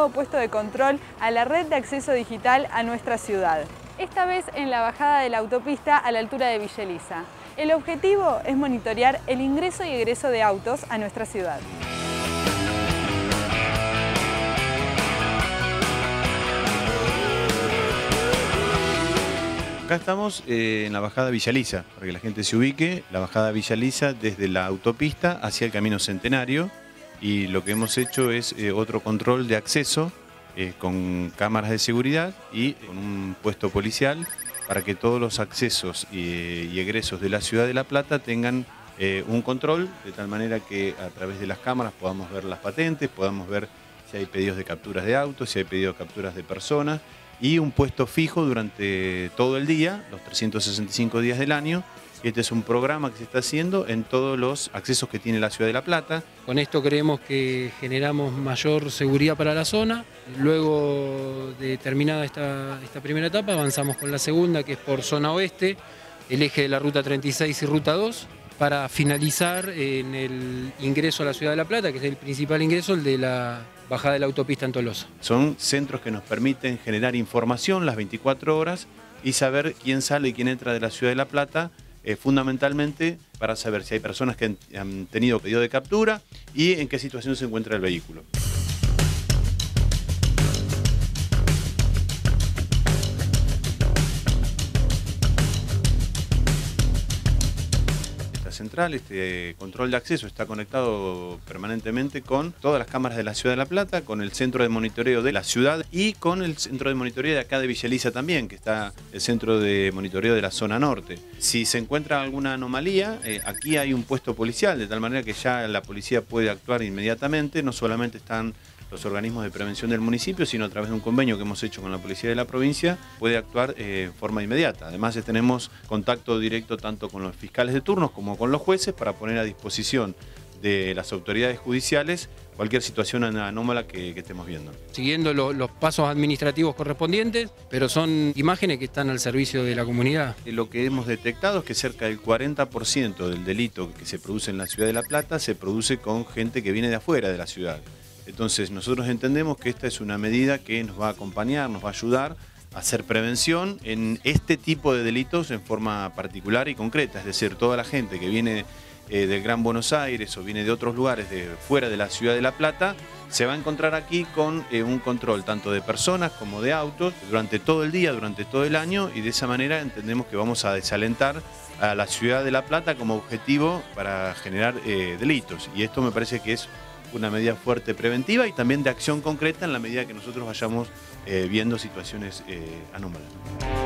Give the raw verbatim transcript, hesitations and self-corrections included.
nuevo puesto de control a la red de acceso digital a nuestra ciudad. Esta vez en la bajada de la autopista a la altura de Villa Elisa. El objetivo es monitorear el ingreso y egreso de autos a nuestra ciudad. Acá estamos eh, en la bajada Villa Elisa, para que la gente se ubique, la bajada Villa Elisa desde la autopista hacia el Camino Centenario, y lo que hemos hecho es eh, otro control de acceso eh, con cámaras de seguridad y con un puesto policial para que todos los accesos y, y egresos de la ciudad de La Plata tengan eh, un control, de tal manera que a través de las cámaras podamos ver las patentes, podamos ver si hay pedidos de capturas de autos, si hay pedidos de capturas de personas, y un puesto fijo durante todo el día, los trescientos sesenta y cinco días del año. Este es un programa que se está haciendo en todos los accesos que tiene la ciudad de La Plata. Con esto creemos que generamos mayor seguridad para la zona. Luego de terminada esta, esta primera etapa, avanzamos con la segunda, que es por zona oeste, el eje de la ruta treinta y seis y ruta dos, para finalizar en el ingreso a la ciudad de La Plata, que es el principal ingreso, el de la bajada de la autopista en Tolosa. Son centros que nos permiten generar información las veinticuatro horas y saber quién sale y quién entra de la ciudad de La Plata, eh, fundamentalmente para saber si hay personas que han, han tenido pedido de captura y en qué situación se encuentra el vehículo. Central, este control de acceso está conectado permanentemente con todas las cámaras de la ciudad de La Plata, con el centro de monitoreo de la ciudad y con el centro de monitoreo de acá de Villa Elisa también, que está el centro de monitoreo de la zona norte. Si se encuentra alguna anomalía, eh, aquí hay un puesto policial, de tal manera que ya la policía puede actuar inmediatamente. No solamente están los organismos de prevención del municipio, sino a través de un convenio que hemos hecho con la policía de la provincia, puede actuar eh, en forma inmediata. Además, tenemos contacto directo tanto con los fiscales de turnos como con los jueces para poner a disposición de las autoridades judiciales cualquier situación anómala que, que estemos viendo. Siguiendo lo, los pasos administrativos correspondientes, pero son imágenes que están al servicio de la comunidad. Lo que hemos detectado es que cerca del cuarenta por ciento del delito que se produce en la ciudad de La Plata se produce con gente que viene de afuera de la ciudad. Entonces nosotros entendemos que esta es una medida que nos va a acompañar, nos va a ayudar a hacer prevención en este tipo de delitos en forma particular y concreta. Es decir, toda la gente que viene eh, del Gran Buenos Aires o viene de otros lugares de fuera de la ciudad de La Plata se va a encontrar aquí con eh, un control tanto de personas como de autos durante todo el día, durante todo el año, y de esa manera entendemos que vamos a desalentar a la ciudad de La Plata como objetivo para generar eh, delitos. Y esto me parece que es una medida fuerte preventiva y también de acción concreta en la medida que nosotros vayamos eh, viendo situaciones eh, anómalas.